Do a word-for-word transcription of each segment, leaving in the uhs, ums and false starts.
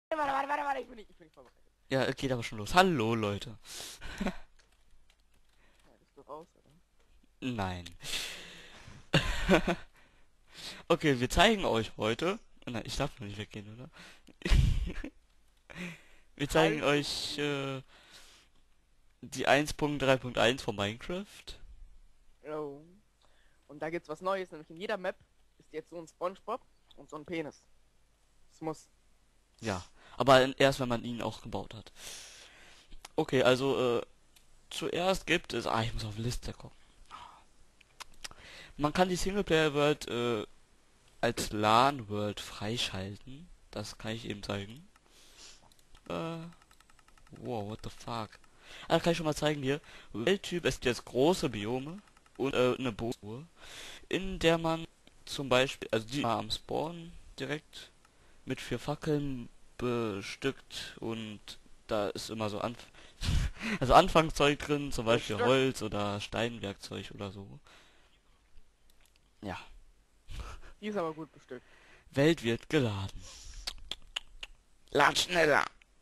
Warte, warte, warte, warte, ich bin nicht, ich bin nicht vorbereitet. Ja, es geht aber schon los. Hallo, Leute. Ja, bist du raus, oder? Nein. Okay, wir zeigen euch heute... Nein, ich darf noch nicht weggehen, oder? Wir zeigen Hallo. euch äh, die eins Punkt drei Punkt eins von Minecraft. Hallo. Und da gibt's was Neues, nämlich in jeder Map ist jetzt so ein SpongeBob und so ein Penis. Das muss. Ja, aber erst, wenn man ihn auch gebaut hat. Okay, also äh, zuerst gibt es... Ah, ich muss auf Liste gucken. Man kann die Singleplayer-World äh, als LAN-World freischalten. Das kann ich eben zeigen. Äh, wow, what the fuck. Ah, kann ich schon mal zeigen hier. Welttyp ist jetzt große Biome und äh, eine Bootsuhr, in der man zum Beispiel, also die am Spawn direkt mit vier Fackeln bestückt und da ist immer so Anf also Anfangszeug drin, zum Beispiel Bestückt. Holz oder Steinwerkzeug oder so. Ja. Die ist aber gut bestückt. Welt wird geladen. Lad schneller.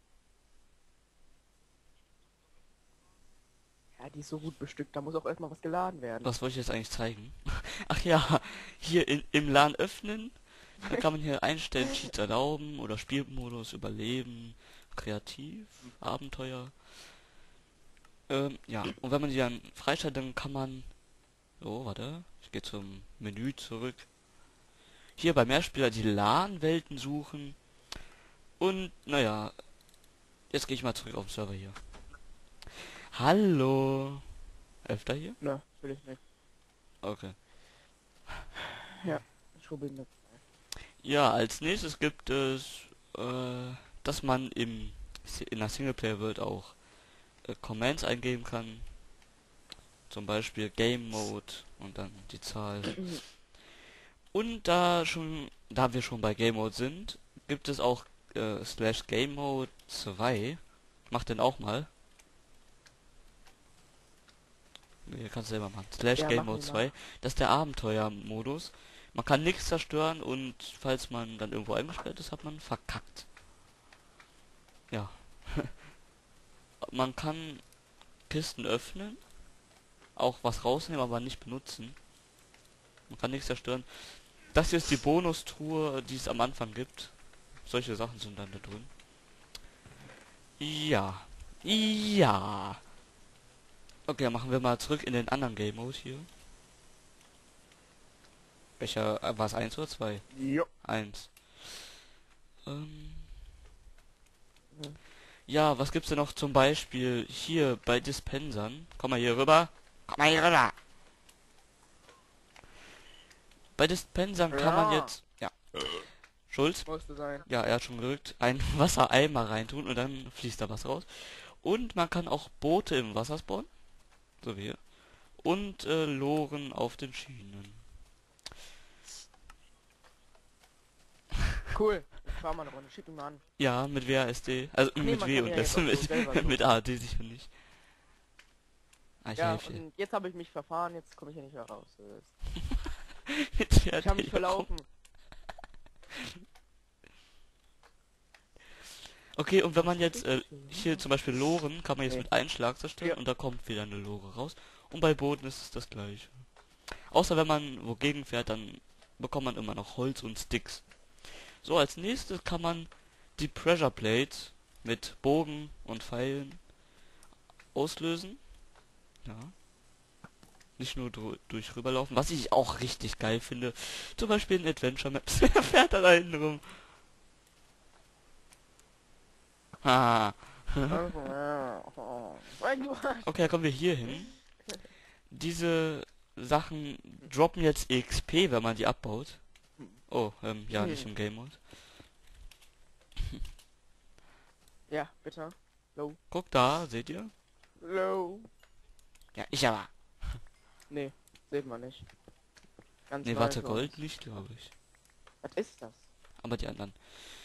Ja, die ist so gut bestückt, da muss auch erstmal was geladen werden. Was wollte ich jetzt eigentlich zeigen? Ach ja, hier in, im LAN öffnen. Da kann man hier einstellen, Cheats erlauben oder Spielmodus, Überleben, Kreativ, Abenteuer. Ähm, ja, und wenn man die dann freischaltet, dann kann man... Oh, warte, ich gehe zum Menü zurück. Hier bei Mehrspieler die LAN-Welten suchen. Und, naja, jetzt gehe ich mal zurück auf den Server hier. Hallo. Öfter hier? Ne, will ich nicht. Okay. Ja, Schuhbinde. Ja, als nächstes gibt es, äh, dass man im, in der Singleplayer-Welt auch äh, Commands eingeben kann. Zum Beispiel Game Mode und dann die Zahl. Und da schon, da wir schon bei Game Mode sind, gibt es auch äh, slash Game Mode zwei. Mach den auch mal. Hier kannst du selber machen. Slash Ja, Game mach Mode ihn zwei. mal. Das ist der Abenteuer-Modus. Man kann nichts zerstören und falls man dann irgendwo eingesperrt ist, hat man verkackt. Ja. Man kann Kisten öffnen, auch was rausnehmen, aber nicht benutzen. Man kann nichts zerstören. Das hier ist die Bonustruhe, die es am Anfang gibt. Solche Sachen sind dann da drin. Ja. Ja. Okay, dann machen wir mal zurück in den anderen Game Mode hier. Welcher, äh, war es eins oder zwei? Jo. Eins. Ähm, Hm. ja, was gibt's denn noch zum Beispiel hier bei Dispensern? Komm mal hier rüber. Komm mal hier rüber. Bei Dispensern kann man Ja, jetzt... Ja. Schulz? musste sein. Ja, er hat schon gedrückt. Einen Wassereimer reintun und dann fließt da was raus. Und man kann auch Boote im Wasser spawnen. So wie hier. Und äh, Loren auf den Schienen. Cool. Ich fahr mal eine Runde, schick ihn mal an. Ja, mit W A S D. Also Ach nee, mit man W kann und ja jetzt S. auch so selber Mit, so. mit A D sicher nicht. Ah, ich Ja, helfe dir. und jetzt habe ich mich verfahren, jetzt komme ich hier nicht mehr raus. Das ist- Mit Ich habe mich W A D verlaufen. Okay, und wenn man jetzt äh, hier zum Beispiel Loren, kann man jetzt Nee. mit einem Schlag zerstören Ja. und da kommt wieder eine Lore raus. Und bei Booten ist es das gleiche. Außer wenn man wogegen fährt, dann bekommt man immer noch Holz und Sticks. So, als nächstes kann man die Pressure Plates mit Bogen und Pfeilen auslösen. Ja. Nicht nur dru- durch rüberlaufen, was ich auch richtig geil finde. Zum Beispiel in Adventure Maps. Wer fährt da hinten rum? Haha. Okay, dann kommen wir hier hin. Diese Sachen droppen jetzt E X P, wenn man die abbaut. Oh, ähm, ja, nicht im Game Mode. Ja, bitte. Low. Guck da, seht ihr? Low. Ja, ich aber. Nee, sieht man nicht. Ganz Nee, neu warte, für Gold uns. nicht, glaube ich. Was ist das? Aber die anderen.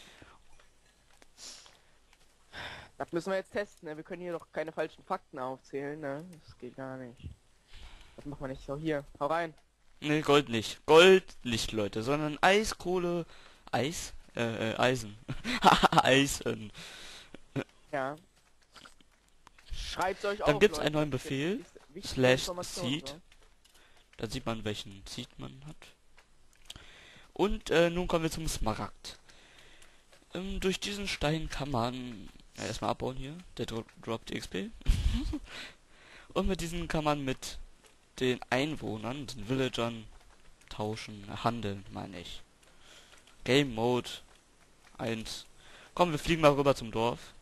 Das müssen wir jetzt testen, ne? Wir können hier doch keine falschen Fakten aufzählen, ne? Das geht gar nicht. Das macht man nicht so. Hier, hau rein. Nee, Gold nicht. Gold nicht, Leute, sondern Eis, Kohle, Eis, Äh, äh, Eisen. Eisen. Ja. Schreibt's euch Dann auf, gibt's Leute. einen neuen Das ist Befehl. jetzt wichtige- wichtige Slash Information, Seed. so. Da sieht man, welchen Seed man hat. Und äh, nun kommen wir zum Smaragd. Ähm, durch diesen Stein kann man ja, erstmal abbauen hier. Der dro droppt X P. Und mit diesen kann man mit den Einwohnern, den Villagern, tauschen, handeln, meine ich. Game Mode eins. Komm, wir fliegen mal rüber zum Dorf.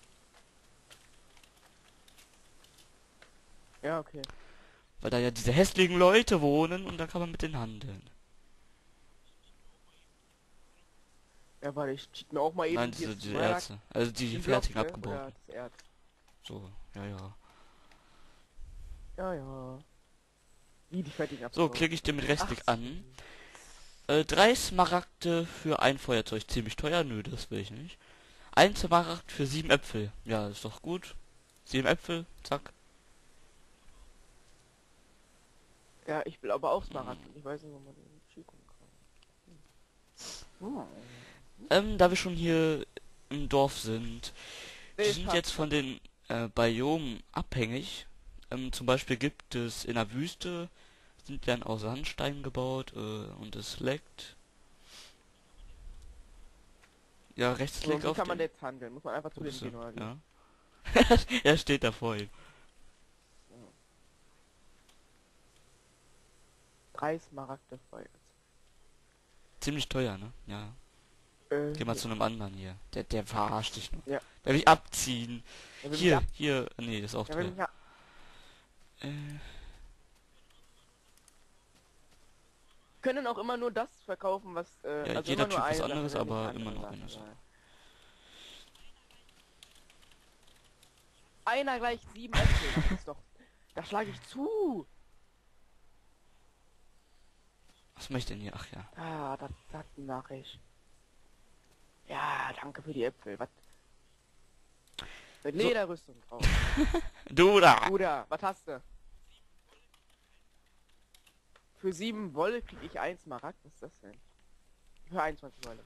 Ja, okay. Weil da ja diese hässlichen Leute wohnen und da kann man mit denen handeln. Ja, warte, ich cheat mir auch mal eben Nein, hier diese, diese Smaragd, Erze. Also die den fertigen Block, ne? abgebaut. Oder das Erz. So, ja, ja. Ja, ja. Wie die fertigen So, abgebaut. klicke ich den mit Rechtsklick Ach, an. Äh, drei Smaragde für ein Feuerzeug. Ziemlich teuer? Nö, das will ich nicht. Ein Smaragd für sieben Äpfel. Ja, ist doch gut. Sieben Äpfel, zack. Ja, ich will aber auch Smaragd. Ich weiß nicht, wo man den schicken kann. Hm. Ähm, da wir schon hier im Dorf sind, Nee, die ist sind passt. jetzt von den äh, Biomen abhängig. Ähm, zum Beispiel gibt es in der Wüste, sind dann aus Sandstein gebaut äh, und es leckt. Ja, So, Rechtsklick wie auf kann man den. jetzt handeln? Muss man einfach zu dem Ups, gehen, oder wie? ja. Er steht da vor ihm. Drei Smaragde frei. Ziemlich teuer, ne? Ja. Äh, Geh mal zu einem anderen hier. Der, der verarscht dich nur. Ja. Der will ich abziehen. der will mich Hier, ab- hier. Nee, das ist auch der will teuer. mich ab- Äh, können auch immer nur das verkaufen, was äh, Ja, also jeder immer nur Typ was eine Sache, anderes, nicht aber andere immer noch Sachen, eine Sache. ja. Einer gleich sieben Äpfel. Das ist doch. Da schlage ich zu. was mache ich denn hier? Ach ja. Ah, das, das mache ich. Ja, danke für die Äpfel. Was? Mit So. Lederrüstung drauf. Du da! Bruder, was hast du? Für sieben Wolle krieg ich eins Smaragd. Was ist das denn? Für einundzwanzig Wolle.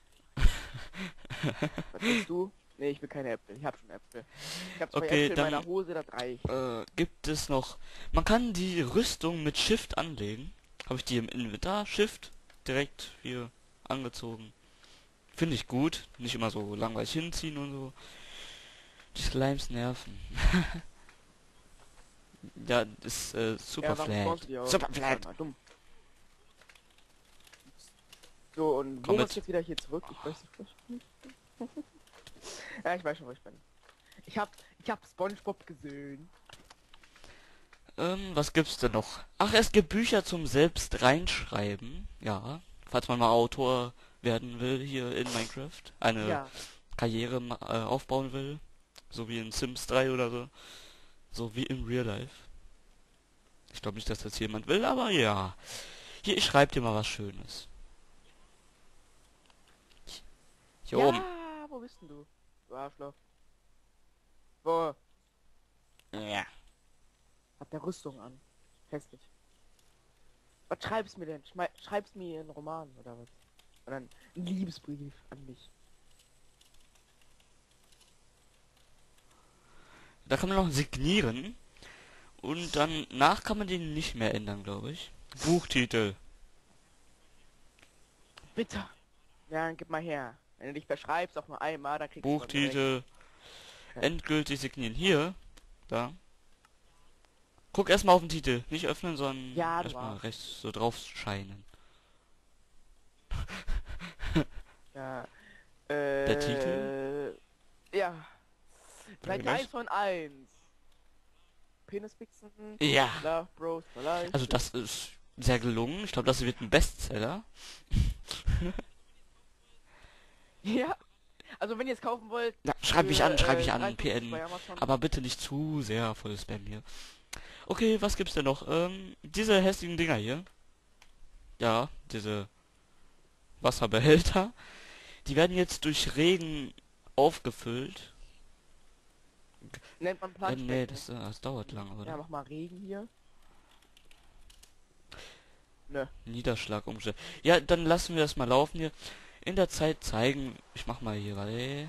Was willst du? Nee, ich will keine Äpfel. Ich hab schon Äpfel. Ich hab zwei Okay, Äpfel dann- in meiner Hose, das reicht. Äh, gibt es noch... Man kann die Rüstung mit Shift anlegen. Habe ich die im Inventar? Shift. Direkt hier angezogen. Finde ich gut. Nicht immer so langweilig hinziehen und so. Die Slimes nerven. Ja, ist äh, super Ja, warum flat. spawnst du die auch? Super Das ist flat. mal dumm. So, und Komm wo muss mit. ich jetzt wieder hier zurück? Ich weiß nicht. Ja, ich weiß schon, wo ich bin. Ich hab, ich hab SpongeBob gesehen. Ähm, was gibt's denn noch? Ach, es gibt Bücher zum selbst reinschreiben. Ja, falls man mal Autor werden will hier in Minecraft. Eine Ja, Karriere ma- äh, aufbauen will. So wie in Sims drei oder so. So wie im Real Life. Ich glaube nicht, dass das jemand will, aber ja. Hier, ich schreib dir mal was Schönes. Hier ja, oben. wo bist denn du? Du Arschloch. Wo? Ja. Hat der Rüstung an. Hässlich. Was schreibst mir denn? Schmei schreibst mir einen Roman oder was? Oder einen Liebesbrief an mich. Da kann man noch signieren. Und dann nach kann man den nicht mehr ändern, glaube ich. Buchtitel. Bitte. Ja, dann gib mal her. Wenn du dich beschreibst, auch nur einmal, dann kriegst du von mir recht. Buchtitel. Endgültig signieren. Hier. Da. Guck erstmal auf den Titel. Nicht öffnen, sondern Ja, du erstmal Arsch. rechts so drauf scheinen. Ja. Äh, Der Titel? Ja. Seite Was? eins von eins. Penispixen. Ja. Love Bros for Life. Also das ist sehr gelungen. Ich glaube, das wird ein Bestseller. Ja. Also wenn ihr es kaufen wollt. Ja, schreib mich für, an, schreib äh, mich an, dreiundfünfzig P N. bei Amazon. Aber bitte nicht zu sehr voll Spam hier. Okay, was gibt's denn noch? Ähm, diese hässlichen Dinger hier. Ja, diese Wasserbehälter. Die werden jetzt durch Regen aufgefüllt. Nennt man Äh, Planschbecken. nee, das, äh, das dauert lange, oder? Ja, mach mal Regen hier. Nö. Niederschlag umstellen. Ja, dann lassen wir das mal laufen hier. in der Zeit zeigen, ich mach mal hier, warte.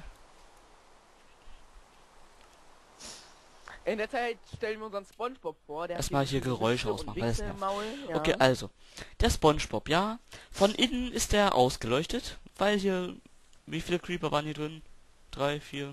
In der Zeit stellen wir unseren SpongeBob vor. Der Erstmal hat hier diese Geräusche Büchse und ausmachen, weil das Wichse im nervt. Maul. Ja. Okay, also, der SpongeBob, ja. Von innen ist der ausgeleuchtet, weil hier, wie viele Creeper waren hier drin? Drei, vier?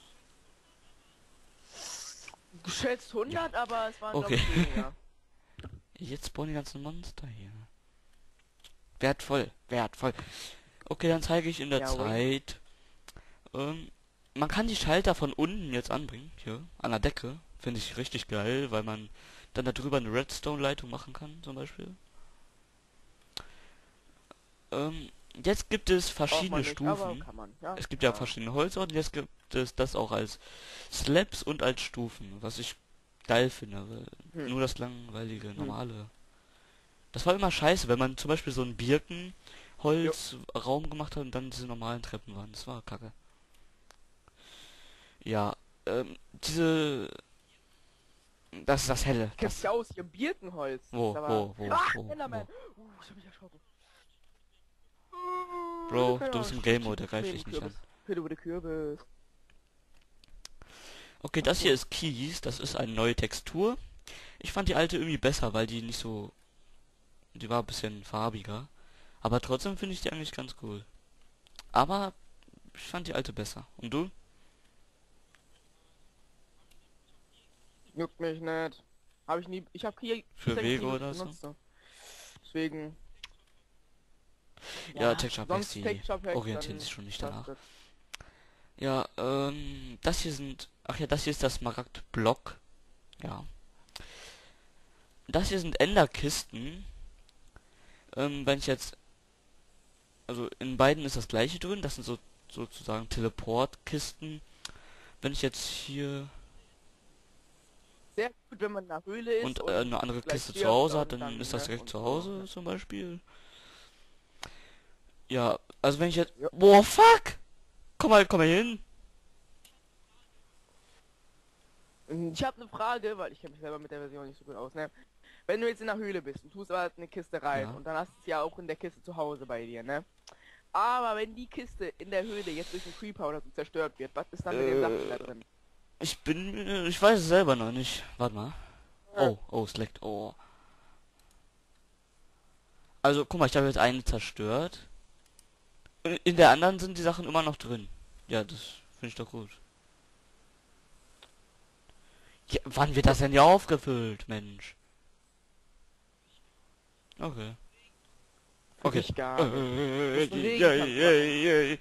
Geschätzt hundert, aber es waren Okay. glaube ich weniger. Jetzt spawnen die ganzen Monster hier. Wertvoll, wertvoll. Okay, dann zeige ich in der Ja, Zeit. Ähm, man kann die Schalter von unten jetzt anbringen, hier, an der Decke. Finde ich richtig geil, weil man dann darüber eine Redstone-Leitung machen kann, zum Beispiel. Ähm, jetzt gibt es Braucht man verschiedene nicht, aber Stufen. kann man. Ja, Es gibt ja ja. verschiedene Holzsorten, jetzt gibt es das auch als Slabs und als Stufen, was ich geil finde, weil Hm. nur das langweilige, normale. Das war immer scheiße, wenn man zum Beispiel so einen Birkenholzraum gemacht hat und dann diese normalen Treppen waren. Das war kacke. Ja, ähm, diese... Das ist das Helle. Kennst Das, du aus hier Birkenholz? wo, Das ist wo, wo, Ah, wo, Enderman! wo. Uh, ich hab mich erschrocken. Bro, Ja, du bist im shit, Game shit, Mode, der greift neben dich nicht an. Kürbis. Hütte über die Kürbis. Okay, das hier ist Kies, das ist eine neue Textur. Ich fand die alte irgendwie besser, weil die nicht so... Die war ein bisschen farbiger. Aber trotzdem finde ich die eigentlich ganz cool. Aber ich fand die alte besser. Und du? Juckt mich nicht. Hab ich nie. Ich hab hier. Für ich Wege nie oder so? benutzt, so. Deswegen. Ja, Texture Packs, sonst die Texture Packs, orientieren dann sich schon nicht passt danach. das. Ja, ähm, das hier sind... Ach ja, das hier ist das Smaragd-Block. Ja. Das hier sind Enderkisten. Ähm, wenn ich jetzt... Also in beiden ist das gleiche drin. Das sind so sozusagen Teleportkisten. Wenn ich jetzt hier... Sehr gut, wenn man in der Höhle ist. und äh, eine andere gleich Kiste zu stirbt Hause hat, und dann dann, ist das ne, direkt und zu so, Hause ne. zum Beispiel. Ja, also wenn ich jetzt... Ja. Boah, fuck! Komm mal, komm mal hin! Ich habe eine Frage, weil ich kenne mich selber mit der Version nicht so gut aus, ne? Wenn du jetzt in der Höhle bist und tust aber eine Kiste rein Ja. und dann hast du es ja auch in der Kiste zu Hause bei dir, ne? Aber wenn die Kiste in der Höhle jetzt durch einen Creeper oder so zerstört wird, was ist dann mit den Sachen da drin? Ich bin... äh, Ich weiß es selber noch nicht. Warte mal. Oh, oh, es leckt. Oh. Also, guck mal, ich habe jetzt eine zerstört. In in der anderen sind die Sachen immer noch drin. Ja, das finde ich doch gut. Ja, wann wird das denn ja aufgefüllt, Mensch? Okay. Für Okay. dich gar nicht. Äh, Musst einen ja, Regentanz ja, ja, ja.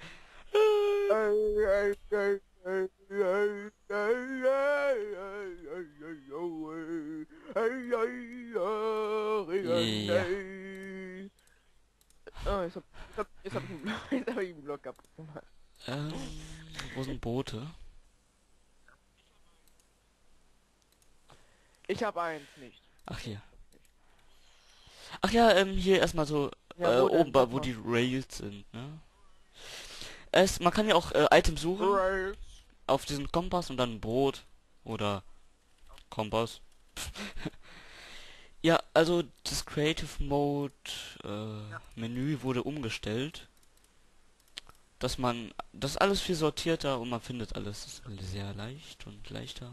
Ja. Oh, jetzt hab, jetzt hab, jetzt hab ich einen Block, jetzt hab ich einen Block kaputt gemacht. Ähm, wo sind Boote? Ich hab eins nicht. Ach hier. Ach ja, ähm, hier erstmal so Ja, äh, wo denn? oben, bei- Sag wo mal. die Rails sind, ne? Es, man kann ja auch äh, Items suchen Rails. auf diesen Kompass und dann ein Boot oder Kompass. Ja, also das Creative Mode äh, Menü wurde umgestellt, dass man das ist alles viel sortierter und man findet alles. Das ist sehr leicht und leichter.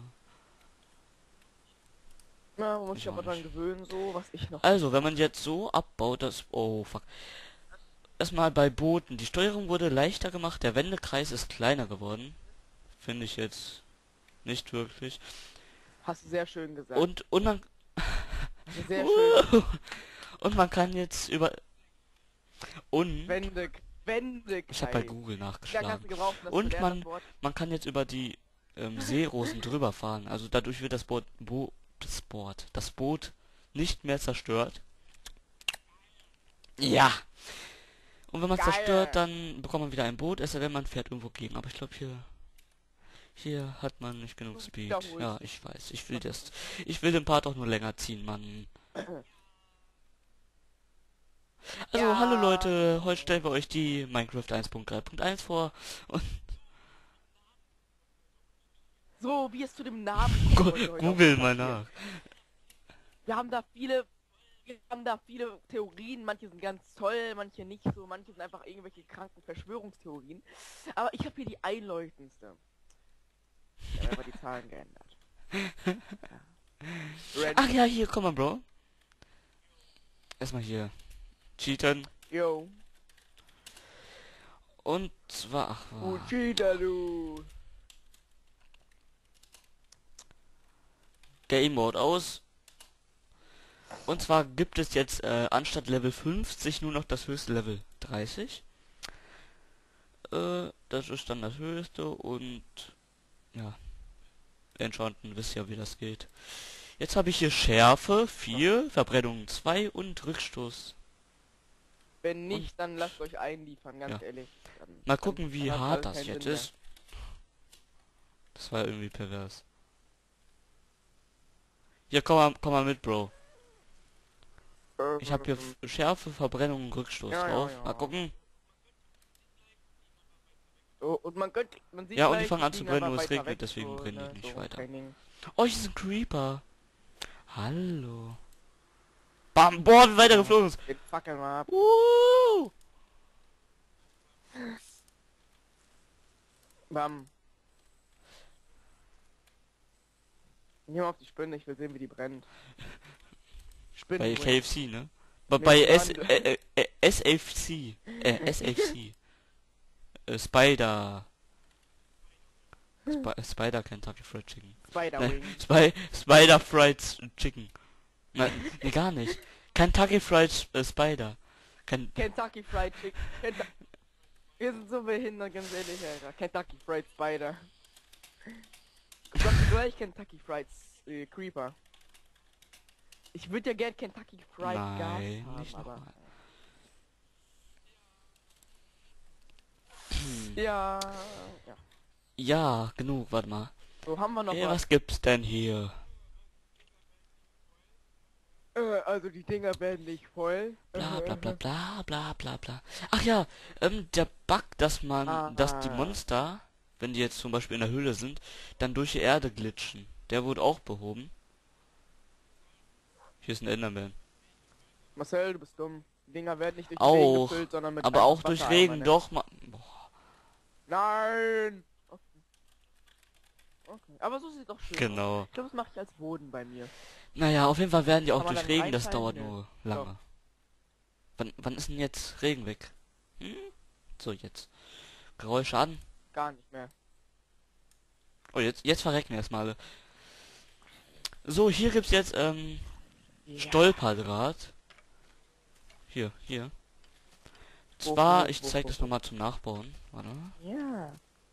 Na, man muss Ich sich aber auch dran nicht. gewöhnen, so, was ich noch... Also, wenn man jetzt so abbaut, das... Oh, fuck. Erstmal bei Booten. Die Steuerung wurde leichter gemacht, der Wendekreis ist kleiner geworden. Finde ich jetzt nicht wirklich. Hast du sehr schön gesagt. Und, und man... Sehr schön. Und man kann jetzt über... Und... Wende, Wende. Ich habe bei Google Ja, kannst nachgeschlagen. du gebrauchen, das Und zu lernen, man- das Wort. Man kann jetzt über die ähm, Seerosen drüber fahren. Also dadurch wird das Boot... Bo das Boot... Das Boot nicht mehr zerstört. Ja! Und wenn man es Geil. zerstört, dann bekommt man wieder ein Boot, es sei denn, man fährt irgendwo gegen. Aber ich glaube hier... Hier hat man nicht genug Du Speed. wiederholst Ja, dich. ich weiß. Ich will das... Ich will den Part auch nur länger ziehen, Mann. Also, Ja. hallo Leute, heute stellen wir euch die Minecraft eins Punkt drei Punkt eins vor. Und So, wie es zu dem Namen kommt, wollte ich heute Google auch mal sagen. nach. Wir haben da viele Wir haben da viele Theorien, manche sind ganz toll, manche nicht so, manche sind einfach irgendwelche kranken Verschwörungstheorien. Aber ich habe hier die einleuchtendste. Ja, wir haben aber die Zahlen geändert. Ja. Red. Ach ja, hier, komm mal, Bro. Erstmal hier. Cheaten. Yo. Und zwar... Ach, Du ah. Cheater, du. Game Mode aus. Und zwar gibt es jetzt äh, anstatt Level fünfzig nur noch das höchste Level dreißig. Äh, das ist dann das höchste und ja, Enchanten wisst ja wie das geht. Jetzt habe ich hier Schärfe vier, Verbrennung zwei und Rückstoß. Wenn nicht, dann lasst euch einliefern, ganz Ja. ehrlich. Dann, Mal gucken, dann, wie dann hat's hart alles das keinen jetzt Sinn ist. Das war irgendwie pervers. Hier, komm mal, komm mal mit, Bro. mehr. Ich habe hier F- Schärfe, Verbrennung und Rückstoß Ja, ja, drauf. ja. Mal gucken. Oh, und man könnte, man sieht Ja, und die gleich, fangen an zu fliegen brennen, einfach nur es weiter regnet, weg, deswegen so, brennen ne, die nicht so weiter. Training. Oh, hier ist ein Creeper. Hallo. Bam, boah, wie weiter geflogen ist. Den fackeln wir ab. Uh. Bam. Geh mal auf die Spinne, ich will sehen, wie die brennt. Spinne. Bei brennt. K F C, ne? Bei, Nee, bei S, Brand. äh, äh, S F C. Äh, S F C. Äh, Spider. Sp Spider Kentucky Fried Chicken. Spider Nein, Wing. Spy Spider Fried Chicken. Nein, nee, gar nicht. Kentucky Fried äh, Spider. Ken Kentucky Fried Chicken. Kentu Wir sind so behindert, ganz ehrlich, Alter. Kentucky Fried Spider. Ich sag dir gleich Kentucky Fried äh, Creeper. Ich würde ja gern Kentucky Fried Nein, Gas haben, nicht aber... nochmal. Ja, ja. Ja, genug, warte mal. So, haben wir noch Hey, was? was gibt's denn hier? Äh, also die Dinger werden nicht voll. Bla bla bla bla bla bla bla. Ach ja, ähm, der Bug, dass man, Ah. dass die Monster, wenn die jetzt zum Beispiel in der Höhle sind, dann durch die Erde glitschen. Der wurde auch behoben. Hier ist ein Enderman. Marcel, du bist dumm. Die Dinger werden nicht durch Auch, Regen gefüllt, sondern mit Aber einfach auch durch Wassereimer, Regen ne? doch mal. Boah, Nein! Okay. Okay. Aber so sieht doch schön aus. genau. Ich glaube, das mache ich als Boden bei mir. Naja, auf jeden Fall werden die auch Kann man durch dann Regen, das reinteilen? dauert Nö. nur lange. Wann, wann ist denn jetzt Regen weg? Hm? So, jetzt. Geräusche an. Gar nicht mehr. Oh, jetzt, jetzt verrecken erstmal alle. So, hier gibt's jetzt, ähm, Ja. Stolperdraht. Hier, hier. Wo, Zwar, wo, ich wo, zeig wo, das wo? nochmal zum Nachbauen. Warte. Ja.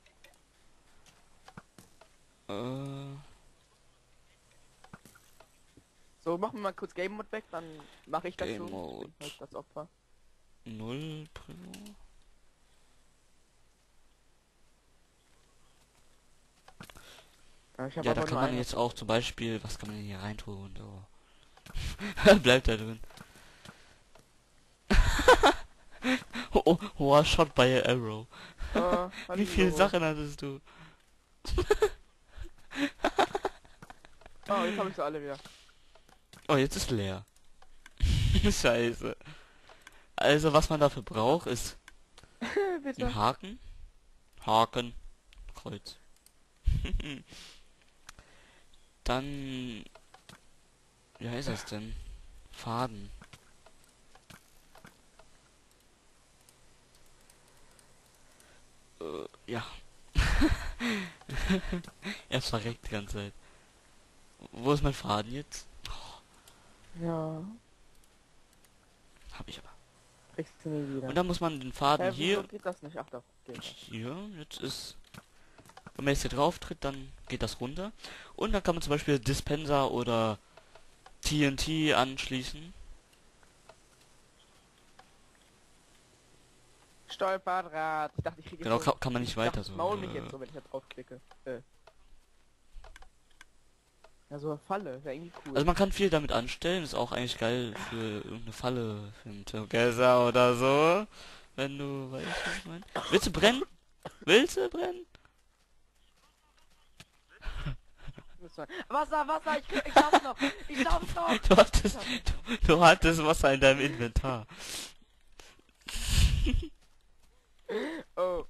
Äh, So, machen wir mal kurz Game Mode weg, dann mache ich das Game so. Mode. Ich bin halt das Opfer. null Primo. Ja, ich hab Ja, aber da kann nur man eine. jetzt auch zum Beispiel, was kann man denn hier reintun? So. Bleibt da drin. oh, oh, oh, shot by a arrow. Äh, Wie viele hallo. Sachen hattest du? Oh, jetzt habe ich sie alle wieder. Oh, jetzt ist leer. Scheiße. Also, was man dafür braucht, ist Bitte. ein Haken. Haken. Kreuz. Dann... Wie heißt das denn? Faden. Äh, ja. Er verreckt die ganze Zeit. Wo ist mein Faden jetzt? Ja. Hab ich aber. Kriegst du nie wieder. Und dann muss man den Faden Hä, hier... wieso geht das nicht? Ach doch, geht das. Hier, jetzt ist... Wenn man jetzt hier drauf tritt, dann geht das runter. Und dann kann man zum Beispiel Dispenser oder T N T anschließen. Stolperdraht. Ich dachte, ich kriege Genau, so, kann, kann man nicht ich weiter dachte, so. ich maul mich äh, jetzt so, wenn ich da drauf klicke. Äh. Ja, so eine Falle, wäre irgendwie cool. Also man kann viel damit anstellen, ist auch eigentlich geil für irgendeine Falle, für einen Together oder so. Wenn du weißt, was ich meine. Willst du brennen? Willst du brennen? Piston. Wasser, Wasser, ich, ich schaff's noch. Ich schaff's noch. Du hattest, du, du hattest Wasser in deinem Inventar. Oh.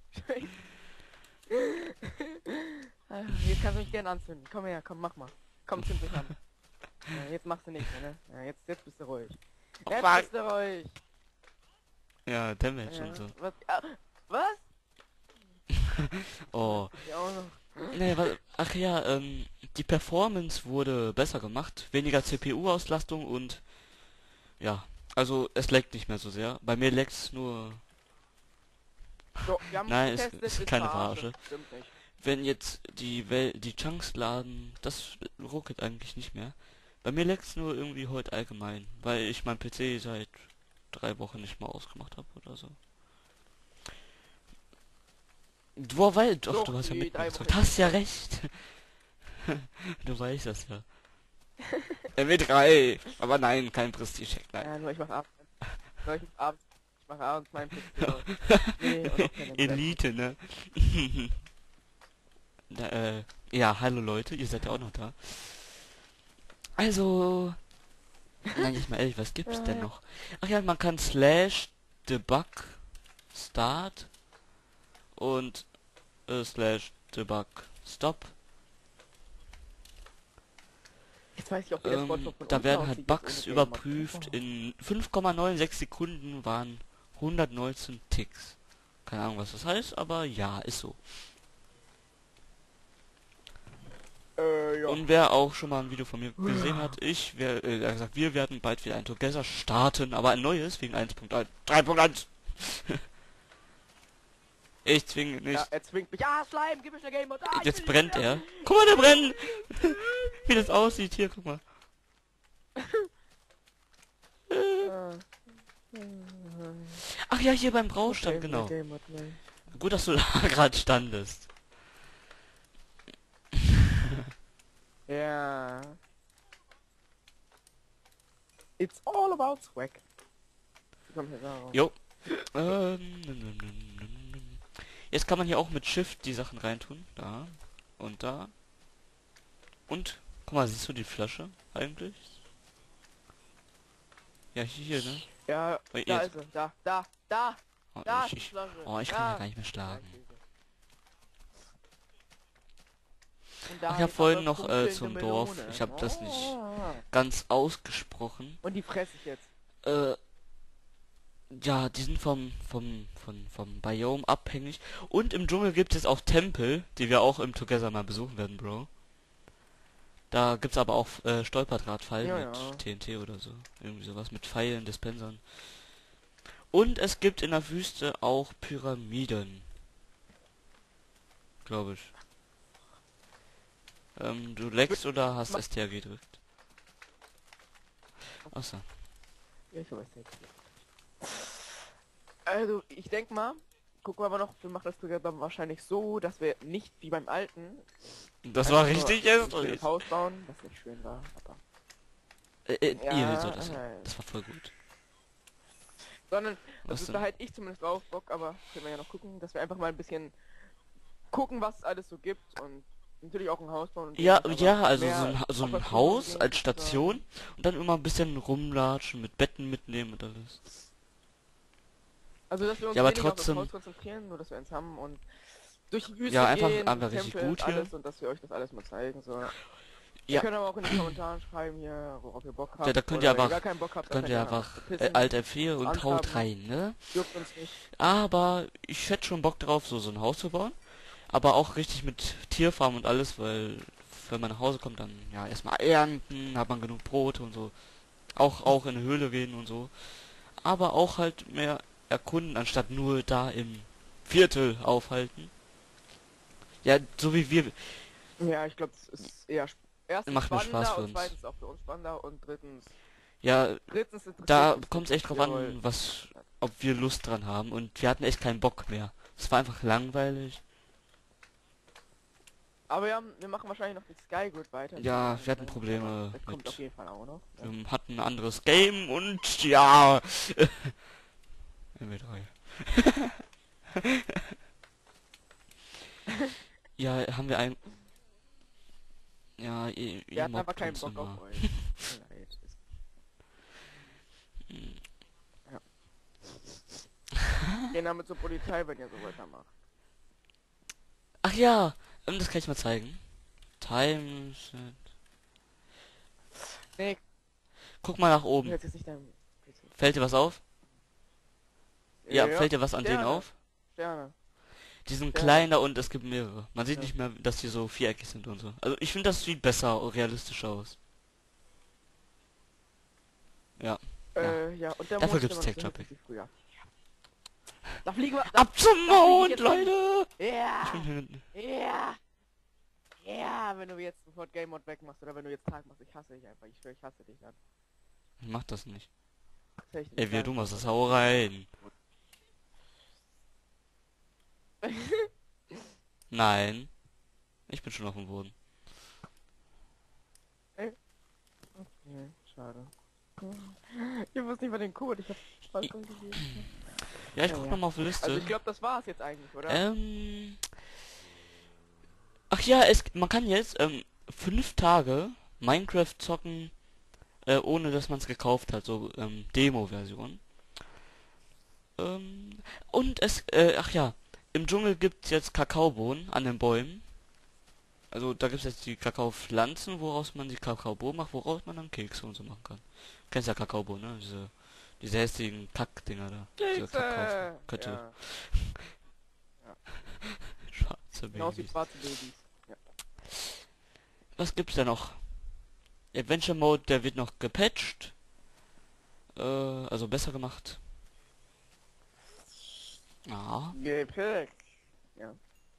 Jetzt kannst du mich gerne anzünden. Komm her, komm, mach mal. Komm, zünd mich an. Ja, jetzt machst du nichts mehr, ne? Ja, jetzt, jetzt bist du ruhig. Oh, Jetzt fuck. bist du ruhig. Ja, Damage Ja, und so. was? Ah, was? Oh. Ja, auch noch. Nee, was, ach ja, ähm, die Performance wurde besser gemacht. Weniger C P U-Auslastung und ja, also es leckt nicht mehr so sehr. Bei mir leckt's nur. So, wir haben Nein, es getestet, ist keine Verarsche. Verarsche. Stimmt nicht. Wenn jetzt die Wel die Chunks laden, das ruckelt eigentlich nicht mehr. Bei mir leckt's nur irgendwie heute allgemein, weil ich mein P C seit drei Wochen nicht mal ausgemacht habe oder so. Boah, weil, doch, Doch, du hast ja die mit drei mir gezockt. Wochen- Hast ja recht. Du weißt das ja. M W drei. Aber nein, kein Prestige-Check, nein. Ja, nur ich mach abends. Nur ich mach abends. Ich mach abends meinen P C. Nee, und auch keine Elite, ne? da, äh, ja, hallo Leute, ihr seid ja auch noch da. Also, nein, ich mal ehrlich, was gibt's Ja, denn ja. noch? Ach ja, man kann slash debug start und äh, slash debug stop. Jetzt weiß ich auch, wie das Wort Ähm, von da uns werden aussieht, halt jetzt Bugs ohne Game überprüft. Mode. In fünf Komma sechs Sekunden waren hundertneunzehn Ticks. Keine Ahnung, was das heißt, aber ja, ist so. Äh, ja. Und wer auch schon mal ein Video von mir gesehen hat, ich, wer, äh, er hat gesagt, wir werden bald wieder ein Together starten, aber ein neues wegen eins Punkt eins, drei Punkt eins. Ich zwinge nicht. Ja, er zwingt mich. Ah, Slime, gib mir schnell Game Mode. Ah, ich Jetzt will brennt nicht er. mehr. Guck mal, der brennt. Wie das aussieht. Hier, guck mal. Ah. Ach ja, hier beim Braustand, Okay, genau. Game Mode, nein. Gut, dass du da gerade standest. Ja. It's all about swag. Komm hier raus. Jo. Ähm, num, num, num, num, num. Jetzt kann man hier auch mit Shift die Sachen reintun. Da. Und da. Und, guck mal, siehst du die Flasche eigentlich? Ja, hier, ne? Ja, Oh, da jetzt. ist er. Da, da, da. Oh, Da ich, ist die ich, Flasche. oh, ich kann Da. ja gar nicht mehr schlagen. Und da Ach ja, ist vorhin aber noch äh, funkelnde zum Dorf. Melone. Ich habe das nicht Oh. ganz ausgesprochen. Und die fresse ich jetzt. Äh, ja, die sind vom, vom, vom, vom Biome abhängig. Und im Dschungel gibt es auch Tempel, die wir auch im Together mal besuchen werden, Bro. Da gibt's aber auch äh, Stolperdrahtfallen Ja, mit ja. T N T oder so. Irgendwie sowas mit Pfeilen, Dispensern. Und es gibt in der Wüste auch Pyramiden. Glaube ich. Ähm, du leckst oder hast S T R gedrückt? Achso. Ja, ich weiß nicht. Also, ich denke mal, gucken wir aber noch, wir machen das Together wahrscheinlich so, dass wir nicht wie beim alten Das einfach war nur richtig ein jetzt. schönes Haus bauen, was nicht schön war, aber Äh, äh, Ja, ihr sollt das. äh. Das war voll gut. sondern, Was das ist denn? da halt ich zumindest drauf Bock, aber können wir ja noch gucken, dass wir einfach mal ein bisschen gucken, was es alles so gibt und natürlich auch ein Haus bauen. Und Ja, sowas, ja, aber also mehr so ein, Ha- so auf ein das Haus Wohnen als gehen, Station und dann immer ein bisschen rumlatschen, mit Betten mitnehmen und alles. Also, dass wir uns Ja, aber weniger trotzdem- auf das Haus konzentrieren, nur dass wir eins haben und durch die Wüste Ja, einfach- gehen, einfach richtig Tempel, gut hier. alles und dass wir euch das alles mal zeigen. So. Ihr Ja. könnt aber auch in den Kommentaren schreiben hier, worauf ihr Bock habt. Ja, da könnt oder ihr wenn aber- gar keinen Bock habt, dann Könnt ihr könnt einfach verpissen. äh, Alt F vier und Angst haut haben. rein, ne? Juckt uns nicht. Aber ich hätte schon Bock drauf, so, so ein Haus zu bauen. Aber auch richtig mit Tierfarm und alles, weil wenn man nach Hause kommt, dann ja erstmal ernten, hat man genug Brot und so. Auch auch in eine Höhle gehen und so. Aber auch halt mehr erkunden, anstatt nur da im Viertel aufhalten. Ja, so wie wir. Ja, ich glaube, es ist eher sp- erstens Macht mir spannender Spaß für und uns. zweitens auch für uns spannender und drittens Ja, drittens interessiert da uns kommt es echt drauf Jawohl. an, was, ob wir Lust dran haben. Und wir hatten echt keinen Bock mehr. Es war einfach langweilig. Aber wir, haben, wir machen wahrscheinlich noch mit Skygrid weiter. Ja, wir hatten Aber Probleme Das kommt mit- auf jeden Fall auch noch. Ja. Wir hatten ein anderes Game und ja. M W drei. Ja, haben wir ein. Ja, ihr, Wir ihr hatten einfach mobbt keinen uns Bock immer. auf euch. Tut mir leid. Ist- Ja. Gehen damit zur Polizei, wenn ihr so weitermacht. Ach ja, ähm, das kann ich mal zeigen. Time. Nee, Guck mal nach du oben. hältst jetzt nicht dein P C. Fällt dir was auf? Ja, Ja, fällt dir was an denen Sterne. auf? Sterne. Die sind Ja. kleiner und es gibt mehrere. Man sieht Ja. nicht mehr, dass die so viereckig sind und so. Also ich finde, das sieht besser, realistischer aus. Ja. Äh, ja, und der Dafür Mond gibt's ist immer Tech noch so Topic. hell wie früher. Da fliegen wir. Da, Ab zum da flieg ich Mond, jetzt Leute! Ja! Ich bin hier hinten. Ja! Ja, wenn du jetzt sofort Game Mode wegmachst oder wenn du jetzt Tag machst, ich hasse dich einfach. Ich schwör, ich hasse dich dann. Ich mach das nicht. Das hätte ich nicht Ey, wie sagen du machst sollen. das, hau rein. Nein. Ich bin schon auf dem Boden. Okay, schade. Ich wusste nicht mal den Code, ich hab fast gegeben. Ja, ich Ja, guck ja. noch mal auf die Liste. Also ich glaube, das war's jetzt eigentlich, oder? Ähm. Ach ja, es, man kann jetzt ähm, fünf Tage Minecraft zocken, äh, ohne dass man es gekauft hat, so ähm, Demo-Version. Ähm, und es, äh, ach ja, im Dschungel gibt's jetzt Kakaobohnen an den Bäumen. Also da gibt's jetzt die Kakaopflanzen, woraus man die Kakaobohnen macht, woraus man dann Kekse und so machen kann. Kennst ja Kakaobohnen, ne? Diese, diese hässlichen Kackdinger da. Diese Kekse! Kakaokötte. Ja. Schwarze Genau wie Babys. schwarze Babys. Ja. Was gibt's da noch? Adventure Mode, der wird noch gepatcht. Äh, also besser gemacht. Ja. Gepickt. Ja.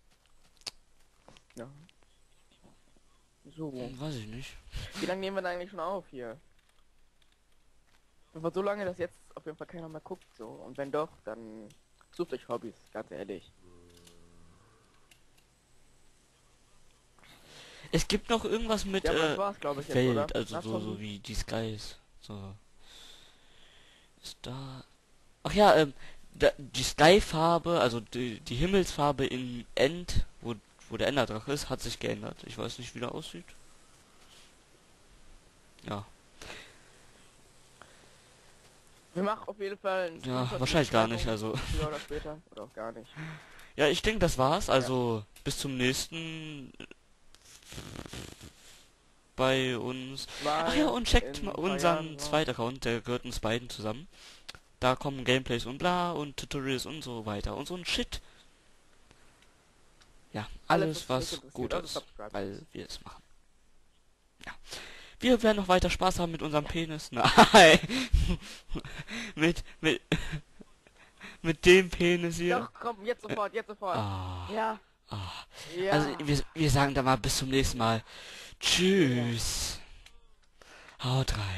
Ja. So. Hm, weiß ich nicht. Wie lange nehmen wir denn eigentlich schon auf hier? Aber so lange, dass jetzt auf jeden Fall keiner mehr guckt, so. Und wenn doch, dann sucht euch Hobbys, ganz ehrlich. Es gibt noch irgendwas mit Ja, aber äh, das war's, glaube ich, jetzt, Welt, oder? also Na, so, so Zombie? wie die Skies. So. Ist da. Ach ja, ähm, da, die Skyfarbe, also die, die Himmelsfarbe in End, wo, wo der Enderdrache ist, hat sich geändert. Ich weiß nicht, wie der aussieht. Ja. Wir machen auf jeden Fall einen Ja, Screenshot wahrscheinlich in die gar nicht, Beschreibung, also. früher oder später, oder auch gar nicht. Ja, ich denke, das war's. Also, bis zum nächsten bei uns. Ach ja, und checkt in mal ein paar unseren Jahren, so. zweiten Account, der gehört uns beiden zusammen. Da kommen Gameplays und bla und Tutorials und so weiter und so ein Shit. Ja, alles, was mich was interessiert, gut also ist, subscribe weil uns. wir es machen. Ja. Wir werden noch weiter Spaß haben mit unserem Penis. Nein. mit, mit, mit dem Penis hier. Doch, komm, jetzt sofort, jetzt sofort. Ah, Ja, ah. ja. Also, wir, wir sagen da mal bis zum nächsten Mal. Tschüss. Haut rein.